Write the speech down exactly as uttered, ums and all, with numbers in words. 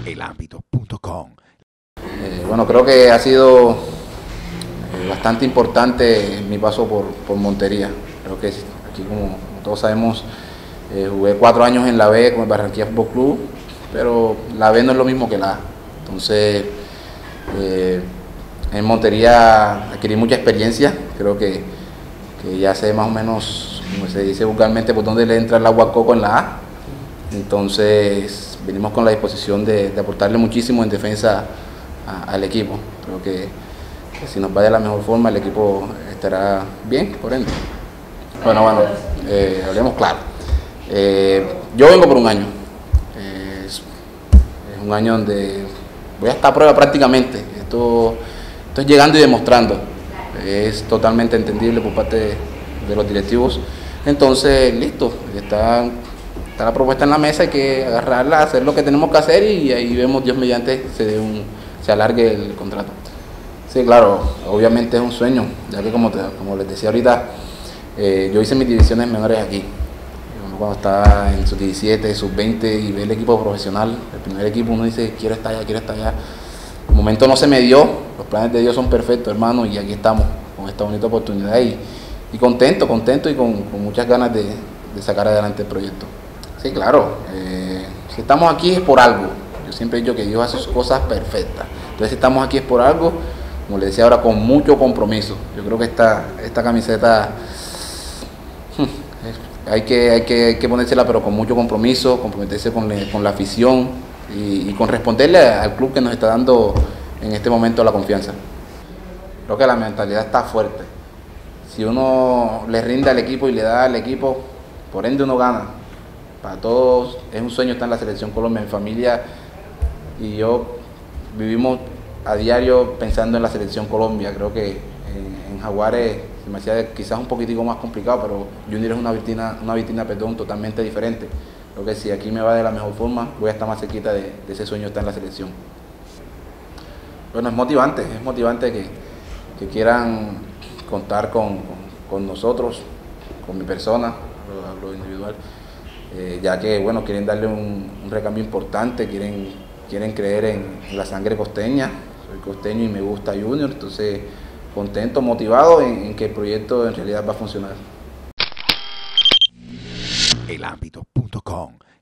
el ámbito punto com. Eh, bueno, creo que ha sido eh, bastante importante mi paso por, por Montería. Creo que aquí, como todos sabemos, eh, jugué cuatro años en la B con el Barranquilla Fútbol Club, pero la B no es lo mismo que la A. Entonces, eh, en Montería adquirí mucha experiencia. Creo que, que ya sé más o menos, como se dice vulgarmente, por dónde le entra el agua a coco en la A. Entonces, venimos con la disposición de, de aportarle muchísimo en defensa a, al equipo. Creo que, que si nos va de la mejor forma, el equipo estará bien, por ende. Bueno, bueno, eh, hablemos claro. Eh, yo vengo por un año. Eh, es, es un año donde voy a estar a prueba prácticamente. Esto, estoy llegando y demostrando. Es totalmente entendible por parte de, de los directivos. Entonces, listo, está, está la propuesta en la mesa, hay que agarrarla, hacer lo que tenemos que hacer y ahí vemos, Dios mediante, se, dé un, se alargue el contrato. Sí, claro, obviamente es un sueño, ya que como, te, como les decía ahorita, eh, yo hice mis divisiones menores aquí. Cuando estaba en sub diecisiete, sub veinte y ve el equipo profesional, el primer equipo, uno dice, quiero estar allá, quiero estar allá. El momento no se me dio, los planes de Dios son perfectos, hermano, y aquí estamos, con esta bonita oportunidad y, y contento, contento y con, con muchas ganas de, de sacar adelante el proyecto. Sí, claro, eh, si estamos aquí es por algo. Yo siempre he dicho que Dios hace sus cosas perfectas. Entonces, si estamos aquí es por algo, como les decía ahora, con mucho compromiso. Yo creo que esta, esta camiseta hay que, hay, que, hay que ponérsela, pero con mucho compromiso, comprometerse con, le, con la afición y, y con responderle al club que nos está dando en este momento la confianza. Creo que la mentalidad está fuerte. Si uno le rinde al equipo y le da al equipo, por ende uno gana. Para todos es un sueño estar en la Selección Colombia. Mi familia y yo vivimos a diario pensando en la Selección Colombia. Creo que en, en Jaguares se me hacía quizás un poquitico más complicado, pero Junior es una vitrina, una vitrina perdón, totalmente diferente. Creo que si aquí me va de la mejor forma, voy a estar más cerquita de, de ese sueño de estar en la selección. Bueno, es motivante, es motivante que, que quieran contar con, con, con nosotros, con mi persona, lo, lo individual, eh, ya que bueno, quieren darle un, un recambio importante, quieren, quieren creer en, en la sangre costeña. Soy costeño y me gusta Junior, entonces contento, motivado en, en que el proyecto en realidad va a funcionar. el ámbito punto com